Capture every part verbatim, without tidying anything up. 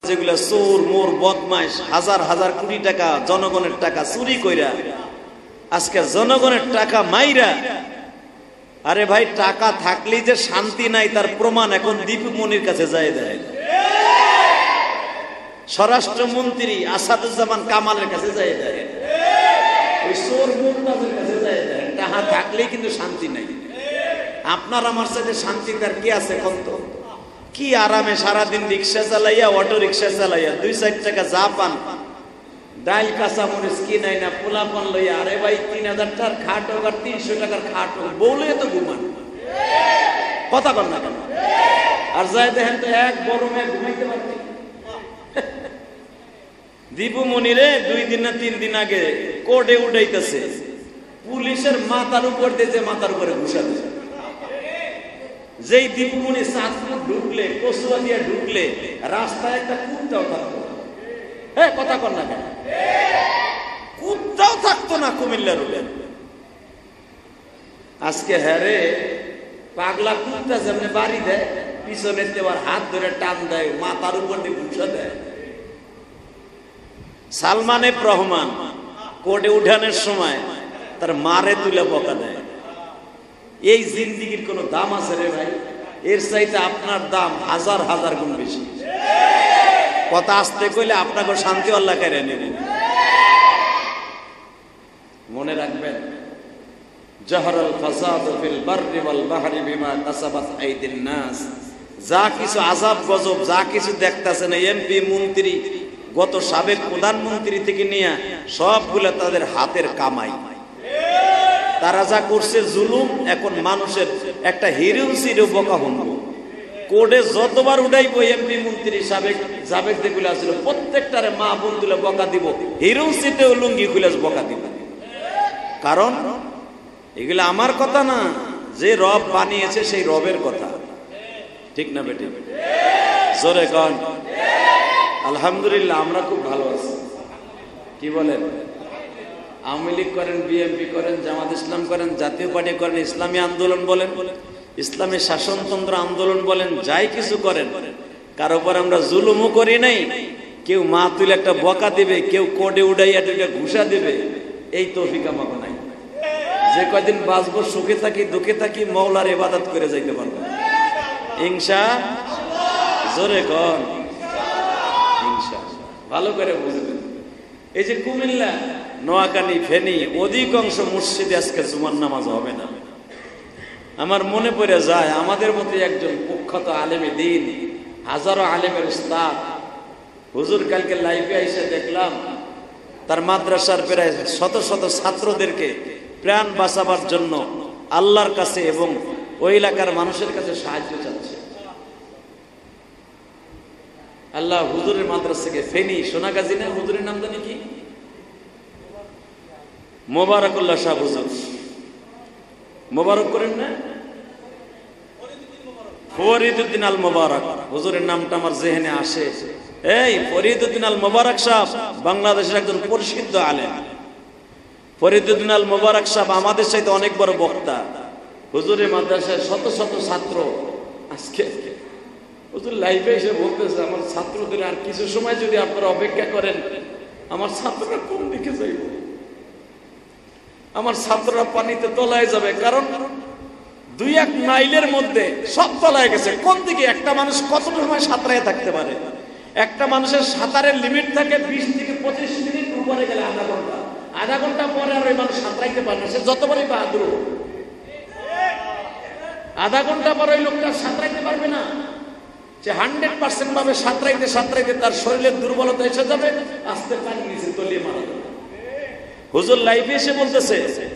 যেগুলা চোর মোর বদমাইশ হাজার হাজার কোটি টাকা জনগণের টাকা চুরি কইরা আজকে জনগণের টাকা মাইরা, আরে ভাই টাকা থাকলেই যে শান্তি নাই তার প্রমাণ এখন দীপু মনির কাছে যায় দেয়, স্বরাষ্ট্রমন্ত্রী আসাদুজ্জামান কামালের কাছে যায় দেয়, ওই চোর মুরতাজের কাছে যায় দেয়। টাকা থাকলেই কিন্তু শান্তি নাই। আপনার আমার সাথে শান্তি তার কি আছে কত? কি আরামে সারাদিন রিক্সা চালাইয়া অটো রিক্সা চালাইয়া দুই চার টাকা যা পান, ডাইল কাঁচা মরিচ কিনাই না পোলা পান লইয়া, আরে ভাই তিন হাজার টাকার খাট হোক আর তিনশো টাকার খাট হোক বলে তো ঘুমান, কথা কর না কেন? আর যাই দেখেন তো এক বড় মেয়ে ঘুমাইতে পারবে। দীপু মনিরে দুই দিন না তিন দিন আগে কোর্টে উঠাইতেছে, পুলিশের মাথার উপর দিয়ে যে মাথার উপরে ঘুষা দিচ্ছে। যেই দীপুমণি চাঁদপুর ঢুকলে কচুয়া দিয়ে ঢুকলে রাস্তায় একটা কুত্তাও থাকতো, হ্যাঁ কথা কর না কেন? কুত্তাও থাকতো না কুমিল্লার রোডে। আজকে হ্যারে পাগলা কুত্তা যেমনি বাড়ি দেয়, পিছনে দেওয়ার হাত ধরে টান দেয়, মাথার উপর দিয়ে ঘুষা দেয়। সালমান এফ রহমান কোর্টে উঠানোর সময় তার মারে তুলে বকা দেয়। এই জিন্দিগির কোন দাম আছে রে ভাই? এর চাইতে আপনার দাম হাজার হাজার গুণ বেশি। কথা আসতে কইলে আপনাকে শান্তি আল্লাহ কেড়ে নেবেন। মনে রাখবেন, জাহরাল ফাসাদু ফিল বাররি ওয়াল বাহরি বিমা কাসাবাত আইদিন নাস। যা কিছু আযাব গজব যা কিছু দেখতাছেন এমপি মন্ত্রী গত সাবেক প্রধানমন্ত্রী থেকে নিয়ে সবগুলা তাদের হাতের কামাই। তারা যা করছে জুলুম, এখন মানুষের একটা হিরো সিরো বকা হলো। কোর্টে যতবার উঠাইবো এমপি মন্ত্রী সাবেক সাবেক যেগুলো আছিল প্রত্যেকটারে মা বোন তুলে বকা দিব, হিরো সিটেও লুঙ্গি খুলে বকা দিব। কারণ এগুলো আমার কথা না, যে রব বানিয়েছে সেই রবের কথা। ঠিক না বেটি? জোরে কন আলহামদুলিল্লাহ। আমরা খুব ভালো আছি। কি বলেন? আওয়ামী লীগ করেন, বিএনপি করেন, জামাত ইসলাম করেন, জাতীয় পার্টি করেন, ইসলামী আন্দোলন বলেন, ইসলামী শাসনতন্ত্র আন্দোলন বলেন, যাই কিছু করেন, কারো উপর আমরা জুলুমও করি নাই। কেউ মা তুলে একটা বকা দিবে, কেউ কোর্টে উঠাইয়া দুইটা ঘুষা দিবে, এই তৌফিক আমাকে নাই। যে কয়দিন বাঁচবো সুখে থাকি দুঃখে থাকি মওলার ইবাদত করে যাইতে পারবো ইনশাআল্লাহ। জোরে কন ইনশাআল্লাহ। ভালো করে বুঝবেন, এই যে কুমিল্লা, নোয়াখালী, ফেনী অধিকাংশ মসজিদে আজকে জুমার নামাজ হবে না। আমার মনে পড়ে যায় আমাদের মতো একজন প্রখ্যাত আলেমে দ্বীন, হাজারো আলেমের উস্তাদ হুজুর কালকে লাইভে এসে দেখলাম তার মাদ্রাসার প্রায় শত শত ছাত্রদেরকে প্রাণ বাঁচাবার জন্য আল্লাহর কাছে এবং ওই এলাকার মানুষের কাছে সাহায্য চাচ্ছে। আল্লাহ হুজুরের মাদ্রাসাকে ফেনী সোনাগাজী না হুজুরের নাম জানি কি, মোবারকুল্লাহ সাহেব হুজুর, মোবারক করেন না, ফরিদউদ্দিন আল মোবারক হুজুরের নামটা আমার জেহেনে আসে। এই ফরিদউদ্দিন আল মোবারক সাহেব বাংলাদেশের একজন প্রসিদ্ধ আলেম। ফরিদউদ্দিন আল মোবারক সাহেব আমাদের সাথে অনেক বড় বক্তা। হুজুরের মাদ্রাসায় শত শত ছাত্র। আজকে হুজুর লাইভে এসে বলতেছে আমার ছাত্রদের আর কিছু সময় যদি আপনারা অপেক্ষা করেন, আমার ছাত্ররা কোন দিকে যাইব? আমার ছাত্ররা পানিতে তলায় যাবে, কারণ দুই এক মাইলের মধ্যে সব তলায় গেছে। কোন দিকে? একটা মানুষ কত সময় সাঁতরায় থাকতে পারে? একটা মানুষের সাঁতারের লিমিট থাকে বিশ থেকে পঁচিশ মিনিট, উপরে গেলে আধা ঘন্টা। আধা ঘন্টা পরে আর ওই মানুষ সাঁতরাইতে পারে না, সে যতবারই বাহাদুর। আধা ঘন্টা পরে ওই লোকটা সাঁতরাইতে পারবে না। সে হান্ড্রেড পার্সেন্ট ভাবে সাঁতরাইতে সাঁতরাইতে তার শরীরের দুর্বলতা এসে যাবে, আস্তে পানি নিচে তলিয়ে মারা যাবে। হুজুর লাইফে এসে বলতেছে,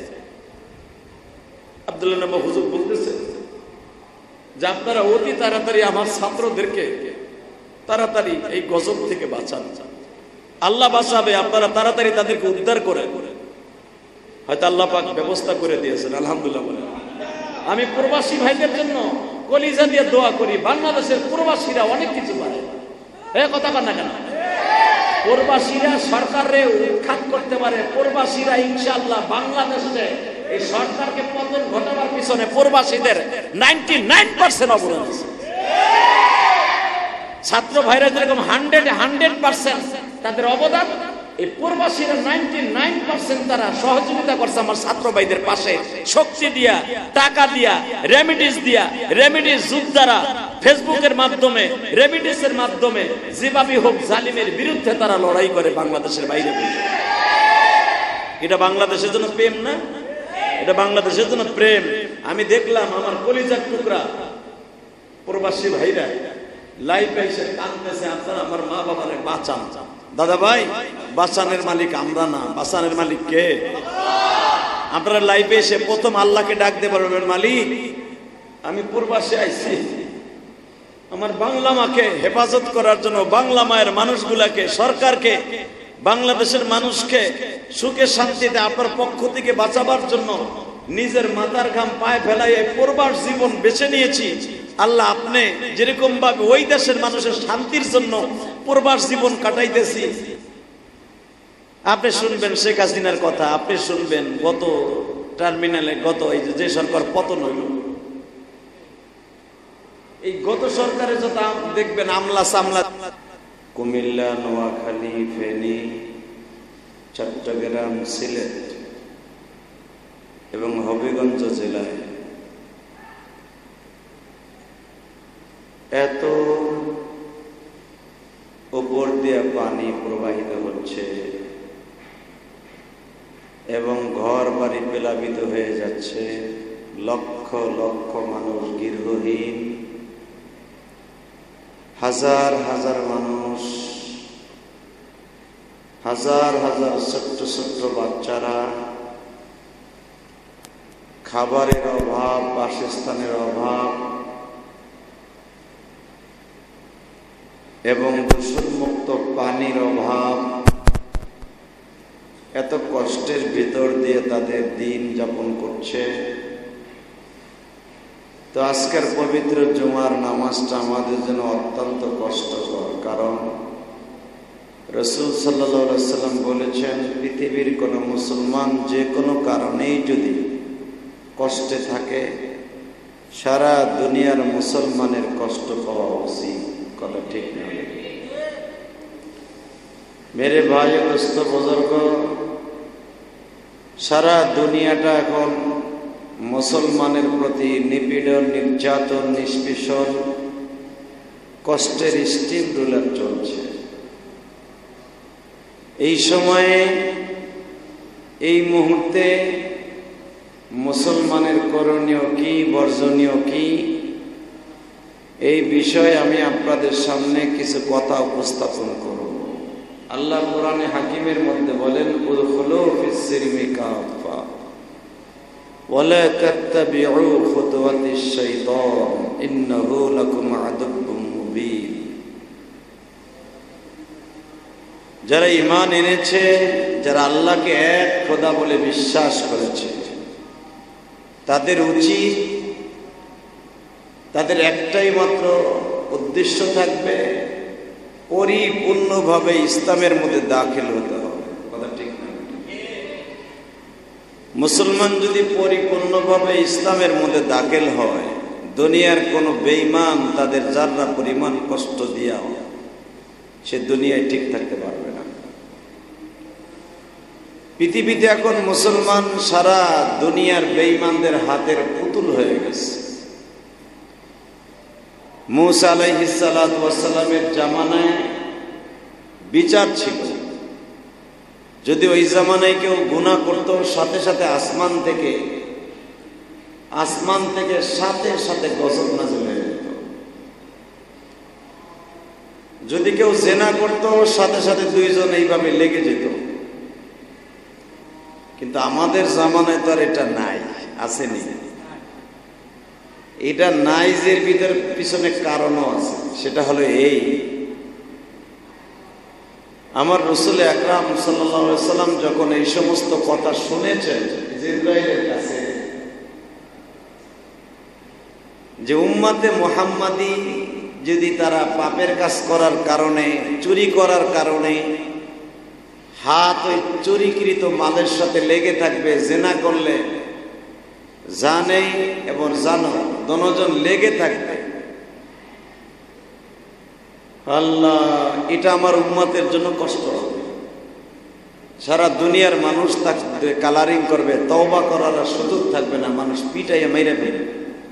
আব্দুল্লাহ নবী হুজুর বলতেছে যে আপনারা অতি তাড়াতাড়ি আমার ছাত্রদেরকে তাড়াতাড়ি এই গজব থেকে বাঁচান, আল্লাহ বাঁচাবে, আপনারা তাড়াতাড়ি তাদেরকে উদ্ধার করেন। হয়তো আল্লাহ পাক ব্যবস্থা করে দিয়েছেন, আলহামদুলিল্লাহ বলে। আমি প্রবাসী ভাইদের জন্য কলিজা দিয়ে দোয়া করি। বাংলাদেশের প্রবাসীরা অনেক কিছু পারে, এই কথা বল না কেন? প্রবাসীরা সরকারে উৎখাত করতে পারে। প্রবাসীরা ইনশাআল্লাহ বাংলাদেশে এই সরকারকে পতন ঘটাবার পিছনে প্রবাসীদের নিরানব্বই পার্সেন্ট অবদান আছে। ছাত্র ভাইরা যেরকম হান্ড্রেড হান্ড্রেড পার্সেন্ট তাদের অবদান, এই প্রবাসীরা নাইনটি নাইন পার্সেন্ট তারা সহযোগিতা করছে আমার ছাত্র ভাইদের পাশে, শক্তি দিয়া, টাকা দিয়া, রেমিডিস দিয়া, রেমিডিস যোদ্ধারা ফেসবুকের মাধ্যমে, রেমিডিসের মাধ্যমে যেভাবে হোক জালিমের বিরুদ্ধে তারা লড়াই করে বাংলাদেশের বাইরে। এটা বাংলাদেশের জন্য প্রেম না? এটা বাংলাদেশের জন্য প্রেম। আমি দেখলাম আমার কলিজার টুকরা প্রবাসী ভাইরা লাইভে এসে কাঁদতেছে, আপনারা আমার মা বাবারে বাঁচান। দাদা ভাই, বাঁচানের মালিক আমরা না, বাঁচানের মালিক কে? আপনারা লাইভে এসে প্রথম আল্লাহকে ডাক দিয়ে বলবেন, মালিক আমি প্রবাসে আইছি, আমার বাংলা মাকে হেফাজত করার জন্য, বাংলা মায়ের মানুষগুলাকে, সরকারকে, বাংলাদেশের মানুষকে সুখে শান্তিতে আপনার পক্ষ থেকে বাঁচাবার জন্য নিজের মাথার ঘাম পায়ে ফেলাই এই প্রবাস জীবন বেছে নিয়েছি। আল্লাহ, আপনি যেরকম ভাবে ওই দেশের মানুষের শান্তির জন্য প্রবাস জীবন কাটাইতেছি, আপনি শুনবেন শেখ হাসিনার কথা, আপনি শুনবেন গত টার্মিনালে গত এই যে সরকার পতন হইল, এই গত সরকারে যত দেখবেন আমলা সামলা, কুমিল্লা, নোয়াখালী, ফেনী, চট্টগ্রাম, সিলেট এবং হবিগঞ্জ জেলায় এত উপর দিয়ে পানি প্রবাহিত হচ্ছে এবং ঘর বাড়ি প্লাবিত হয়ে যাচ্ছে, লক্ষ লক্ষ মানুষ গৃহহীন, হাজার হাজার মানুষ, হাজার হাজার ছোট্ট ছোট্ট বাচ্চারা, খাবারের অভাব, বাসস্থানের অভাব এবং দূষণমুক্ত পানির অভাব, এত কষ্টের ভিতর দিয়ে তাদের দিন যাপন করছে। তো আজকের পবিত্র জুমার নামাজটা আমাদের জন্য অত্যন্ত কষ্টকর, কারণ রাসূল সাল্লাল্লাহু আলাইহি সাল্লাম বলেছেন, পৃথিবীর কোনো মুসলমান যে কোনো কারণেই যদি কষ্টে থাকে, সারা দুনিয়ার মুসলমানের কষ্ট পাওয়া উচিত। কথা ঠিক না? মেরে ভাই ও দোস্ত বুজুর্গ, সারা দুনিয়াটা এখন মুসলমানের প্রতি নিপীড়ন, নির্যাতন, নিষ্পেষণ, কষ্টের স্টিম রুলার চলছে। এই সময়ে, এই মুহূর্তে মুসলমানের করণীয় কি, বর্জনীয় কি, এই বিষয়ে আমি আপনাদের সামনে কিছু কথা উপস্থাপন করব। আল্লাহ কোরআনে হাকিমের মধ্যে বলেন, উদখুলু ফিস সিলমি কাফা ওয়ালা তাত্তাবিউ খুতুওয়াতিশ শাইতান ইন্নাহু লাকুম আদুব্বুম মুবিন। যারা ঈমান এনেছে, যারা আল্লাহকে এক খোদা বলে বিশ্বাস করেছে, তাদের উচিত, তাদের একটাই মাত্র উদ্দেশ্য থাকবে, পরিপূর্ণভাবে ইসলামের মধ্যে দাখিল হতে হবে। কথা ঠিক না? মুসলমান যদি পরিপূর্ণভাবে ইসলামের মধ্যে দাখিল হয়, দুনিয়ার কোনো বেঈমান তাদের যারা পরিমাণ কষ্ট দিয়াও সে দুনিয়ায় ঠিক থাকতে পারবে না। পৃথিবীতে এখন মুসলমান সারা দুনিয়ার বেঈমানদের হাতের পুতুল হয়ে গেছে। মূসা আলাইহিস সালাতু ওয়াস সালামের জামানায় বিচার ছিল, যদি ওই জামানায় কেউ গুনাহ করত, সাথে সাথে আসমান থেকে আসমান থেকে সাথে সাথে গজব নাযিল হয়ে যেত। যদি কেউ জিনা করত, সাথে সাথে দুইজন এইভাবে লেগে যেত। কিন্তু আমাদের জামানায় তো আর এটা নাই, আসেনি। এটা নাই যে ভিতর পিছনে কারণও আছে, সেটা হলো এই, আমার রাসূল আকরাম সাল্লাল্লাহু আলাইহি সাল্লাম যখন এই সমস্ত কথা শুনেছেন জিবরাইলের কাছে, যে উম্মতে মুহাম্মাদি যদি তারা পাপের কাজ করার কারণে, চুরি করার কারণে হাত ওই চুরিকৃত মালের সাথে লেগে থাকবে, জিনা করলে জানে এবং জানো দুজন লেগে থাকবে, আল্লাহ, এটা আমার উম্মতের জন্য কষ্ট হবে। সারা দুনিয়ার মানুষ তাকে কালারিং করবে, তওবা করার সুযোগ থাকবে না, মানুষ পিটাইয়া মেরে ফেলবে।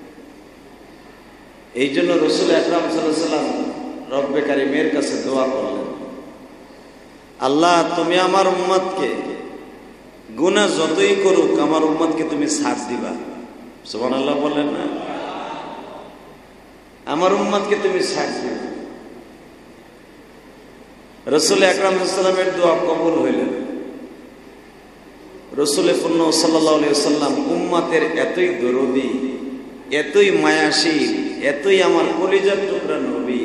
এই জন্য রাসূল আকরাম সাল্লাল্লাহু আলাইহি ওয়াসাল্লাম রব্বে কারীমের কাছে দোয়া করলেন, আল্লাহ তুমি আমার উম্মতকে গুনাহ যতই করুক আমার উম্মতকে তুমি ছাড় দিবা। সুবহানাল্লাহ বলেন না? আমার উম্মতকে তুমি ছাড় দিবা। রাসূল আকরাম সাল্লাল্লাহু আলাইহি ওয়াসাল্লামের দোয়া কবুল হইল। রাসূল সাল্লাল্লাহু আলাইহি ওয়াসাল্লাম উম্মতের এতই দরদি, এতই মায়াশীল, এতই আমার কলিজার টুকরা নবী,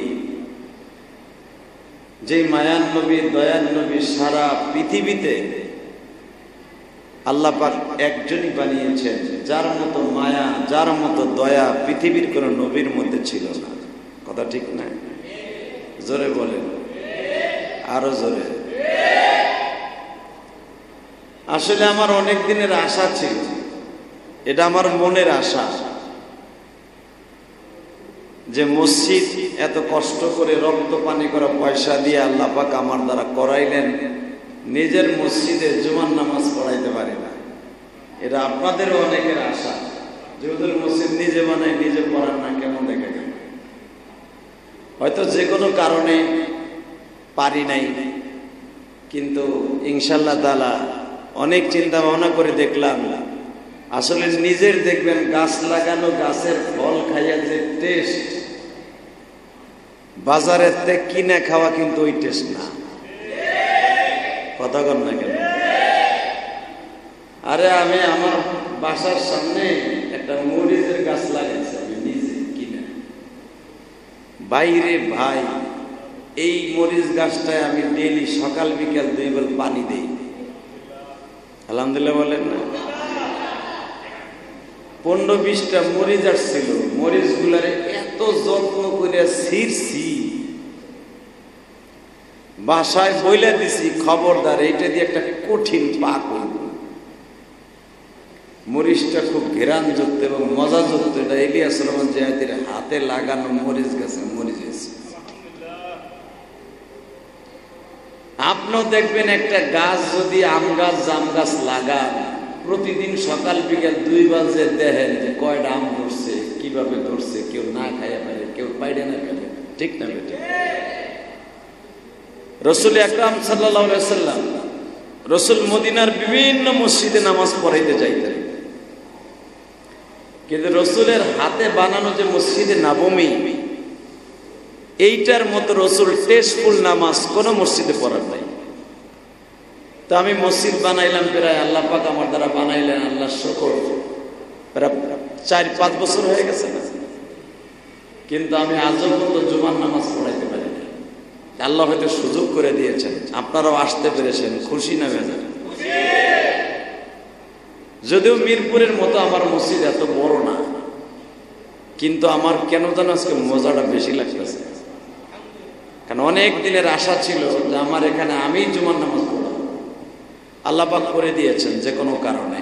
যে মায়ান নবী, দয়ান নবী সারা পৃথিবীতে আল্লাহ পাক একজনই বানিয়েছেন, যার মতো মায়া, যার মতো দয়া পৃথিবীর কোন নবীর মধ্যে ছিল না। কথা ঠিক না? জোরে বলেন, আরো জোরে। আসলে আমার অনেক দিনের আশা ছিল, এটা আমার মনের আশা, যে মসজিদ এত কষ্ট করে রক্ত পানি করা পয়সা দিয়ে আল্লাহ পাক আমার দ্বারা করাইলেন, নিজের মসজিদে জুমার নামাজ পড়াইতে পারি না। এটা আপনাদেরও অনেকের আশা, যে ওদের মসজিদ নিজে বানাই নিজে পড়ান না, কেমন দেখে কেন? হয়তো যে কোনো কারণে পারি নাই, কিন্তু ইনশাআল্লাহ তাআলা অনেক চিন্তা ভাবনা করে দেখলাম, আসলে নিজের দেখবেন গাছ লাগানো গাছের ফল খাইয়া যে টেস্ট, বাজারের থেকে কিনে খাওয়া কিন্তু ওই টেস্ট না। কথা কন না কেন? আরে আমি আমার বাসার সামনে একটা মরিচের গাছ লাগাইছি, আমি নিজে কিনে। বাইরে ভাই, এই মরিচ গাছটায় আমি ডেইলি সকাল বিকাল দুইবার পানি দেই। আলহামদুলিল্লাহ বলেন না? পনেরো বিশটা মরিচ আসছিল, মরিচ গুলারে এত যত্ন করে ছিঁড়ছি, বাসায় বইলা দিছি খবরদার এইটা দিয়ে একটা কঠিন পাক হইব। মরিচটা খুব ঘেরানযুক্ত এবং মজাযুক্ত। এটা ইলিয়াস রহমান জিয়াতির হাতে লাগানো মরিচ গাছে মরিচ হয়েছে। আপনিও দেখবেন একটা গাছ যদি আম গাছ, জাম গাছ লাগান, প্রতিদিন সকাল বিকাল দুই বাজে দেখেন যে কয়টা আম ধরছে, কিভাবে ধরছে, কেউ না খাইয়া পারে, কেউ পাইরে না ফেলে। ঠিক না বেটা? রাসূল আকরাম সাল্লাল্লাহু আলাইহি ওয়াসাল্লাম রাসূল মদিনার বিভিন্ন মসজিদে নামাজ পড়াইতে যাইতেন, কিন্তু রাসূলের হাতে বানানো যে মসজিদে নববী, এইটার মতো রাসূল টেস্টফুল নামাজ কোন মসজিদে পড়ার নাই। তো আমি মসজিদ বানাইলাম প্রায়, আল্লাহ পাক আমার দ্বারা বানাইলেন, আল্লাহ শুকর, প্রায় চার পাঁচ বছর হয়ে গেছে না, কিন্তু আমি আজও পর্যন্ত জুমার নামাজ পড়াইতে পারি না। আল্লাহ হয়তো সুযোগ করে দিয়েছেন, আপনারাও আসতে পেরেছেন, খুশি না বেজার? যদিও মিরপুরের মতো আমার মসজিদ এত বড় না, কিন্তু আমার কেন যেন আজকে মজাটা বেশি লাগতেছে। কারণ অনেক দিনের আশা ছিল যে আমার এখানে আমি জুমার নামাজ পড়াবো, আল্লাহ পাক করে দিয়েছেন যে কোনো কারণে।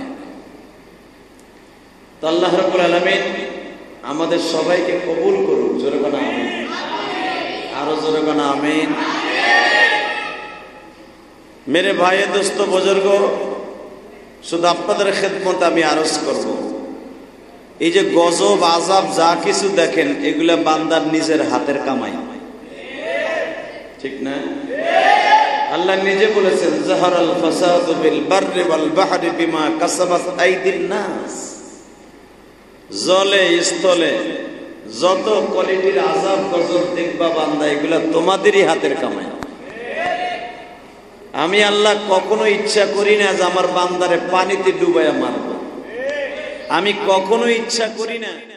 তো আল্লাহ রাব্বুল আলামিন আমাদের সবাইকে কবুল করুক। জোরে বলেন আমিন, আরো জোরে বলেন আমিন। মেরে ভাই দোস্ত বুজুর্গ, শুধু আপনাদের খেদমত আমি আরজ করব, এই যে গজব আযাব যা কিছু দেখেন, এগুলা বান্দার নিজের হাতের কামাই, ঠিক না? আল্লাহ নিজে বলেছেন, যাহারাল ফাসাদু বিল বাররি ওয়াল বাহরি বিমা কাসাবাত আইদিন নাস। জলে স্থলে যত কোয়ালিটির আযাব গজব দেখবা বান্দা, এগুলা তোমাদেরই হাতের কামাই। আমি আল্লাহ কখনো ইচ্ছা করি না যে আমার বান্দারে পানিতে ডুবাইয়া মারব, আমি কখনো ইচ্ছা করি না